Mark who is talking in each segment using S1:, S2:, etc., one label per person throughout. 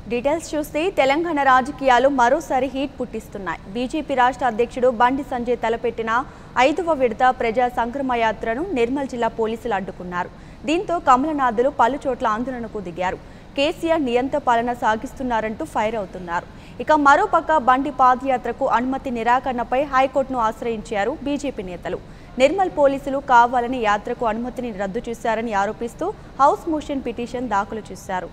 S1: Details చూస్తే తెలంగాణ రాజకీయాలు మరోసారి హీట్ పుట్టిస్తున్నాయి. బీజేపీ రాష్ట్ర అధ్యక్షుడు బండి సంజయ్ తలపెట్టిన 5వ విడత ప్రజా సంగ్రమ యాత్రను నిర్మల్ జిల్లా పోలీసులు అడ్డుకున్నారు. దీంతో కమలనాథులు పలు చోట్ల ఆందోళనకు దిగారు. కేసీఆర్ నియంత పాలన సాగిస్తున్నారంటూ ఫైర్ అవుతున్నారు. ఇక మరోపక్క బండి పాదయాత్రకు అనుమతి నిరాకరణపై హైకోర్టును ఆశ్రయించారు బీజేపీ నేతలు. నిర్మల్ పోలీసులు కావాలని యాత్రకు అనుమతిని రద్దు చేశారని ఆరోపిస్తూ హౌస్ మోషన్ పిటిషన్ దాఖలు చేశారు.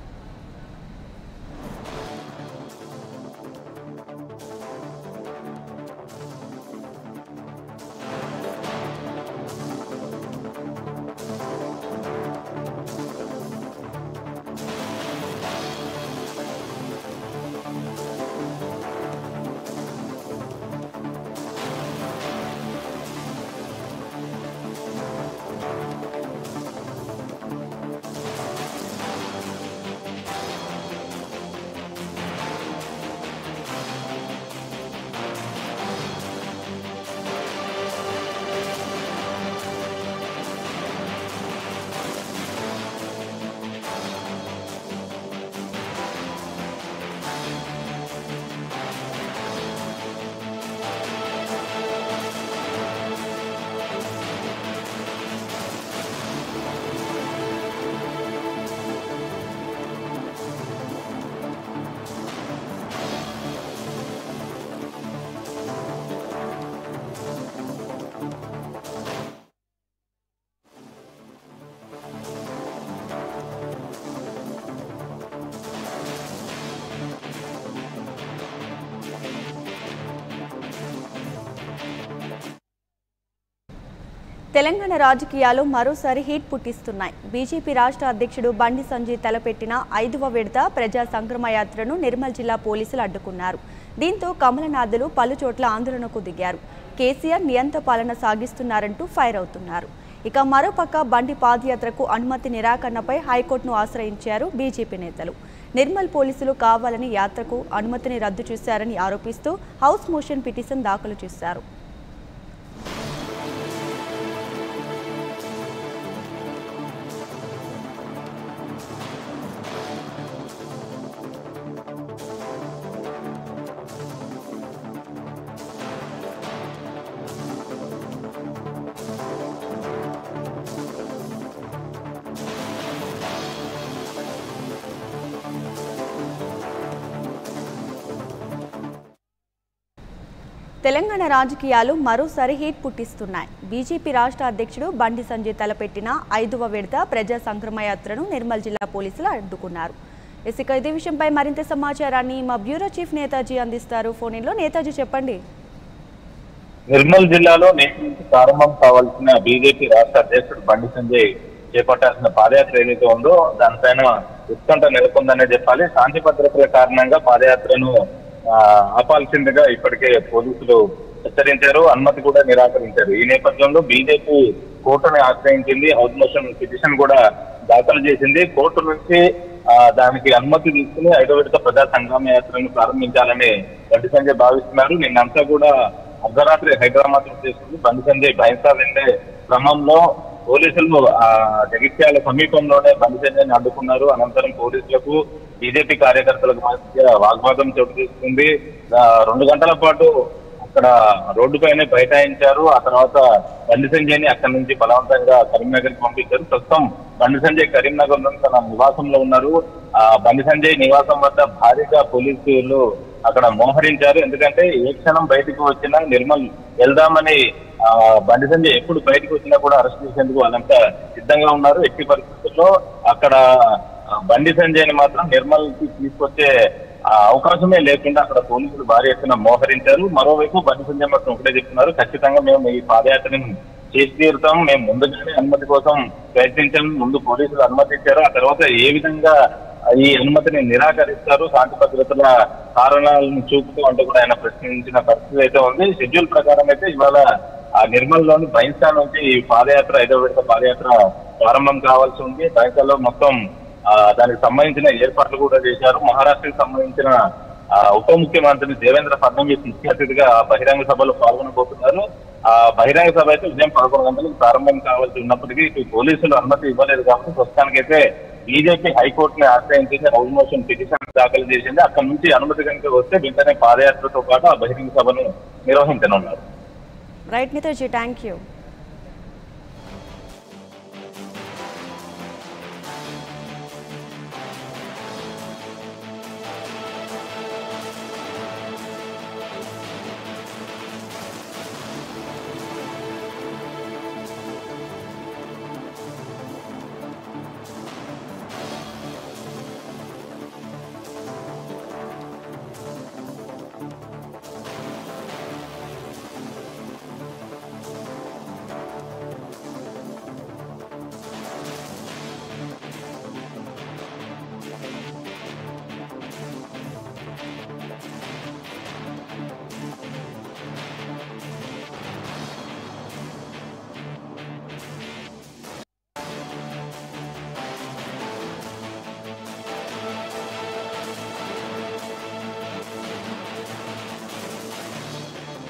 S1: తెలంగాణ రాజకీయాలు మరోసారి హీట్ పుట్టిస్తున్నాయి. బీజేపీ రాష్ట్ర అధ్యక్షుడు బండి సంజయ్ తలపెట్టిన 5వ విడత ప్రజా సంగ్రమ యాత్రను నిర్మల్ జిల్లా పోలీసులు అడ్డుకున్నారు. దీంతో కమలనాథులు పలు చోట్ల ఆందోళనకు దిగారు. కేసీఆర్ నియంత పాలన సాగిస్తున్నారంటూ ఫైర్ అవుతున్నారు. ఇక మరోపక్క బండి పాదయాత్రకు అనుమతి నిరాకరణపై హైకోర్టును ఆశ్రయించారు బీజేపీ నేతలు. నిర్మల్ పోలీసులు కావాలని యాత్రకు అనుమతిని రద్దు చేశారని ఆరోపిస్తూ హౌస్ మోషన్ పిటిషన్ దాఖలు చేశారు. తెలంగాణ రాజకీయాలు మరోసారి హీట్ పుట్టిస్తున్నాయి. బీజేపీ రాష్ట్ర అధ్యక్షుడు బండి సంజయ్ తలపెట్టిన 5వ విడత ప్రజా సంగ్రమ యాత్రను నిర్మల్ జిల్లా పోలీసులు అడ్డుకున్నారు. ఇక ఇదే విషయంపై మరింత సమాచారాన్ని మా బ్యూరో చీఫ్ నేతాజీ అందిస్తారు. ఫోన్లో నేతాజీ చెప్పండి.
S2: నిర్మల్ జిల్లాలో నేటి నుంచి ప్రారంభం కావాల్సిన బీజేపీ రాష్ట్ర అధ్యక్షుడు బండి సంజయ్ చేపట్టాల్సిన పాదయాత్ర ఏదైతే ఉందో దానిపైన ఉత్కంఠ నెలకొందనే చెప్పాలి. శాంతి భద్రతల కారణంగా పాదయాత్రను ఆపాల్సిందిగా ఇప్పటికే పోలీసులు హెచ్చరించారు. అనుమతి కూడా నిరాకరించారు. ఈ నేపథ్యంలో బీజేపీ కోర్టుని ఆశ్రయించింది. హౌస్ మోషన్ పిటిషన్ కూడా దాఖలు చేసింది. కోర్టు నుంచి దానికి అనుమతి తీసుకుని 5వ విడత ప్రజా సంగ్రామ యాత్రను ప్రారంభించాలని బండి సంజయ్ భావిస్తున్నారు. నిన్నంతా కూడా అర్ధరాత్రి హైదరాబాద్ చేసుకుని బండి సంజయ్ బైన్సా వెళ్లే క్రమంలో పోలీసులు జగిత్యాల సమీపంలోనే బండి సంజయ్ని అడ్డుకున్నారు. అనంతరం పోలీసులకు బీజేపీ కార్యకర్తలకు మధ్య వాగ్వాదం చోటు తీసుకుంది. 2 గంటల పాటు అక్కడ రోడ్డుపైనే బైఠాయించారు. ఆ తర్వాత బండి సంజయ్ని అక్కడి నుంచి బలవంతంగా కరీంనగర్ కి పంపించారు. ప్రస్తుతం బండి సంజయ్ కరీంనగర్ లో తన నివాసంలో ఉన్నారు. బండి సంజయ్ నివాసం వద్ద భారీగా పోలీసులు అక్కడ మోహరించారు. ఎందుకంటే ఏ క్షణం బయటకు వచ్చినా నిర్మల్ వెళ్దామని బండి సంజయ్ ఎప్పుడు బయటకు వచ్చినా కూడా అరెస్ట్ చేసేందుకు వాళ్ళంతా సిద్ధంగా ఉన్నారు. ఎట్టి పరిస్థితుల్లో అక్కడ బండి సంజయ్ని మాత్రం నిర్మల్ కి తీసుకొచ్చే అవకాశమే లేకుండా అక్కడ పోలీసులు భారీ ఎత్తున మోహరించారు. మరోవైపు బండి సంజయ్ మాత్రం ఒకటే చెప్తున్నారు, ఖచ్చితంగా మేము ఈ పాదయాత్రని చేసి తీరుతాం. మేము ముందుగానే అనుమతి కోసం ప్రయత్నించాం. ముందు పోలీసులు అనుమతి ఇచ్చారు. ఆ తర్వాత ఏ విధంగా ఈ అనుమతిని నిరాకరిస్తారు, శాంతి భద్రతల కారణాలను చూపుతూ అంటూ కూడా ఆయన ప్రశ్నించిన పరిస్థితి అయితే ఉంది. షెడ్యూల్ ప్రకారం అయితే ఇవాళ నిర్మల్ లోని బైన్సా నుంచి ఈ పాదయాత్ర 5వ విడత పాదయాత్ర ప్రారంభం కావాల్సి ఉంది. బైన్సాలో మొత్తం దానికి సంబంధించిన ఏర్పాట్లు కూడా చేశారు. మహారాష్ట్రకు సంబంధించిన ఉప ముఖ్యమంత్రి దేవేంద్ర ఫడ్నవీస్ ముఖ్య అతిథిగా బహిరంగ సభలో పాల్గొనబోతున్నారు. బహిరంగ సభ అయితే ఉదయం 11 గంటలకు ప్రారంభం కావాల్సి ఉన్నప్పటికీ పోలీసులు అనుమతి ఇవ్వలేదు కాబట్టి ప్రస్తుతానికైతే బీజేపీ హైకోర్టుని ఆశ్రయించేసి హౌస్ మోషన్ పిటిషన్ దాఖలు చేసింది. అక్కడ నుంచి అనుమతి కనుక వస్తే వెంటనే పాదయాత్రతో పాటు ఆ బహిరంగ సభను నిర్వహించనున్నారు.
S1: Right Nitesh, thank you.